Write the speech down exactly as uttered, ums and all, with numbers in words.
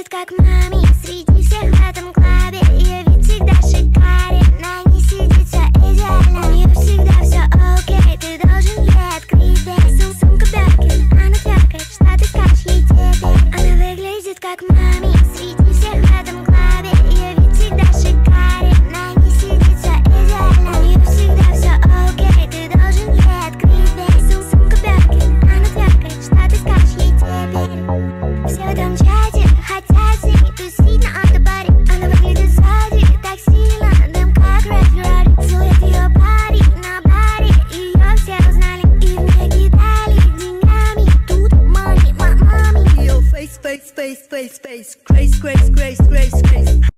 как маме среди всех в этом клабе. Ее вид всегда шикарен, на ней сидит все идеально. У нее всегда все окей, ты должен ей открыть дверь. Сум Сумка Бёркин, она тверкает, что ты скажешь ей теперь. Она выглядит как маме среди всех в этом клабе. Ее вид всегда шикарен, на ней сидит все идеально. У нее всегда все окей, ты должен ей открыть дверь. Сум Сумка Бёркин, она тверкает, что ты скажешь ей теперь. Все в этом чате хотят с ней тусить на автобаре. Она выглядит сзади так сильно, дым как Red Ferrari. Целует ее парень на баре, ее все узнали и мне кидали деньгами. Тут money, my mommy. Your face, face, face, face, face, grace, grace, grace, grace, grace.